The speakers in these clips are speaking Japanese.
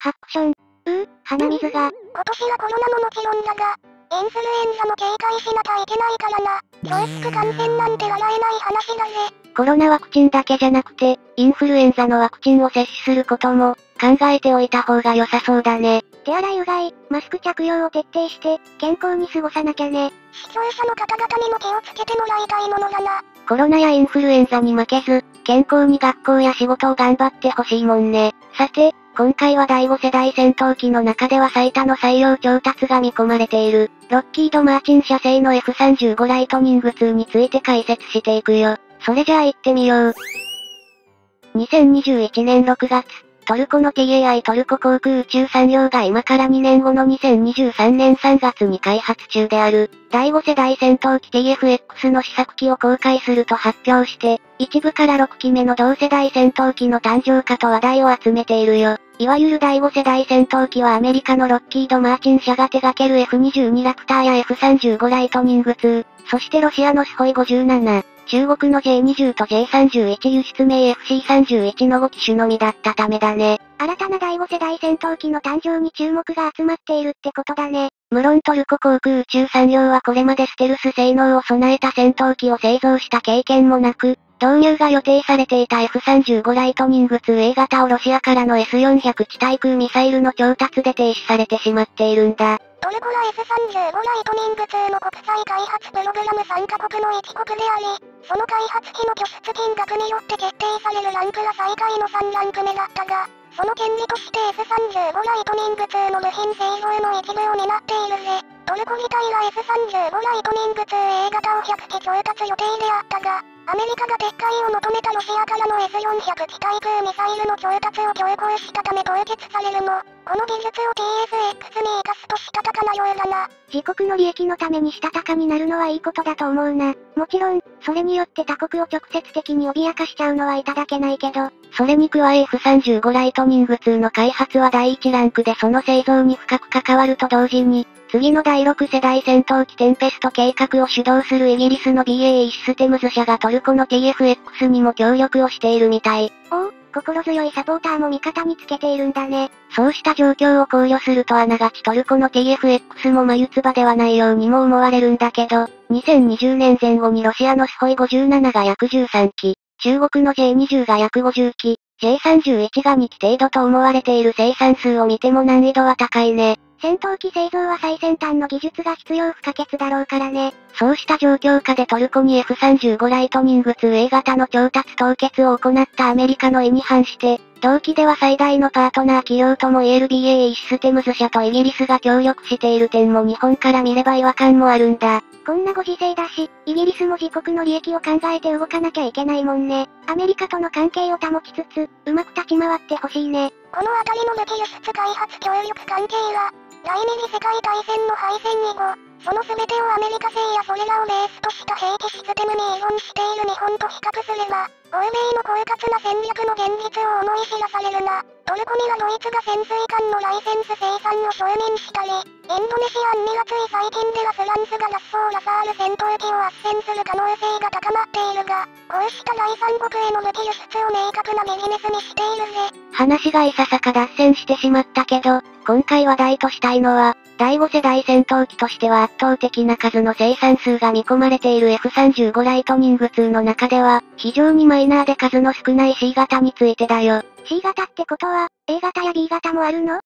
ハクション。鼻水が。 今年はコロナももちろんだが、インフルエンザも警戒しなきゃいけないからな。教室感染なんて笑えない話だぜ。 コロナワクチンだけじゃなくて、インフルエンザのワクチンを接種することも、考えておいた方が良さそうだね。 手洗いうがい、マスク着用を徹底して、健康に過ごさなきゃね。視聴者の方々にも気をつけてもらいたいものだな。 コロナやインフルエンザに負けず、健康に学校や仕事を頑張ってほしいもんね。さて、今回は第5世代戦闘機の中では最多の採用調達が見込まれている、ロッキード・マーチン社製の F35 ライトニング2について解説していくよ。それじゃあ行ってみよう。2021年6月、トルコの TAI トルコ航空宇宙産業が今から2年後の2023年3月に開発中である、第5世代戦闘機 TFX の試作機を公開すると発表して、1部から6機目の同世代戦闘機の誕生かと話題を集めているよ。いわゆる第5世代戦闘機はアメリカのロッキード・マーチン社が手掛ける F22 ラプターや F35 ライトニング2、そしてロシアのスホイ57、中国の J20 と J31 輸出名 FC31 の5機種のみだったためだね。 新たな第5世代戦闘機の誕生に注目が集まっているってことだね。 無論トルコ航空宇宙産業はこれまでステルス性能を備えた戦闘機を製造した経験もなく、導入が予定されていた F35 ライトニング 2A 型をロシアからの S400 地対空ミサイルの調達で停止されてしまっているんだ。 トルコは F35 ライトニング2の国際開発プログラム参加国の1国であり、その開発費の拠出金額によって決定されるランクは最下位の3ランク目だったが、その権利として F35 ライトニング2の部品製造の一部を担っているぜ。トルコ自体は F35 ライトニング 2A 型を100機調達予定であったが、アメリカが撤回を求めたロシアからの S400 地対空ミサイルの調達を強行したため凍結されるも、この技術を TFX に活かすとしたたかなようだな。 自国の利益のためにしたたかになるのはいいことだと思うな。もちろん、それによって他国を直接的に脅かしちゃうのはいただけないけど、それに加え F35 ライトニング2の開発は第1ランクでその製造に深く関わると同時に、次の第6世代戦闘機テンペスト計画を主導するイギリスの BAE システムズ社がトルコの TFX にも協力をしているみたい。 おお、心強いサポーターも味方につけているんだね。 そうした状況を考慮するとあながちトルコの TFX も眉唾ではないようにも思われるんだけど、2020年前後にロシアのスホイ57が約13機、中国の J20 が約50機、J31 が2機程度と思われている生産数を見ても難易度は高いね。 戦闘機製造は最先端の技術が必要不可欠だろうからね。 そうした状況下でトルコに F35 ライトニング 2A 型の調達凍結を行ったアメリカの意に反して、同期では最大のパートナー企業とも言える BAE システムズ社とイギリスが協力している点も日本から見れば違和感もあるんだ。 こんなご時世だし、イギリスも自国の利益を考えて動かなきゃいけないもんね。アメリカとの関係を保ちつつ、うまく立ち回ってほしいね。 このあたりの武器輸出開発協力関係は、第二次世界大戦の敗戦以後、その全てをアメリカ製やそれらをベースとした兵器システムに依存している日本と比較すれば、欧米の狡猾な戦略の現実を思い知らされるな。トルコにはドイツが潜水艦のライセンス生産を承認したり、インドネシアンにはつい最近ではフランスがラッソーラファール戦闘機を斡旋する可能性が高まっているが、こうした第三国への武器輸出を明確なビジネスにしているぜ。 話がいささか脱線してしまったけど、今回話題としたいのは、第5世代戦闘機としては圧倒的な数の生産数が見込まれている F35 ライトニング2の中では、非常にマイナーで数の少ない C 型についてだよ。 C 型ってことは、A 型や B 型もあるの？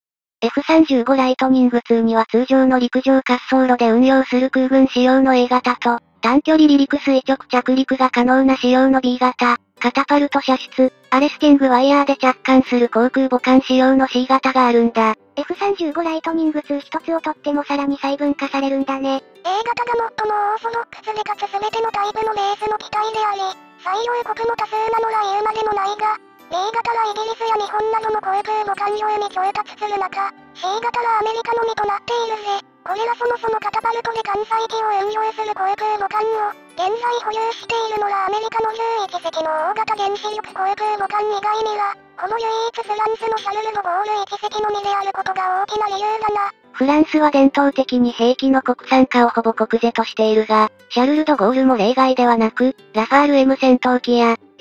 F35 ライトニング2には通常の陸上滑走路で運用する空軍仕様の A 型と、短距離離陸垂直着陸が可能な仕様の B 型、カタパルト射出、アレスティングワイヤーで着艦する航空母艦仕様の C 型があるんだ。 F35 ライトニング2一つをとってもさらに細分化されるんだね。A 型が最もオーソドックスでかつ全てのタイプのベースの機体であり、採用国も多数なのら言うまでもないが、B 型がイギリスや日本などの航空母艦用に調達する中、C 型がアメリカのみとなっているぜ。これらそもそもカタパルトで艦載機を運用する航空母艦を、現在保有しているのはアメリカの11隻の大型原子力航空母艦以外には、ほぼ唯一フランスのシャルル・ド・ゴール1隻のみであることが大きな理由だな。 フランスは伝統的に兵器の国産化をほぼ国是としているが、シャルル・ド・ゴールも例外ではなく、ラファール M 戦闘機や、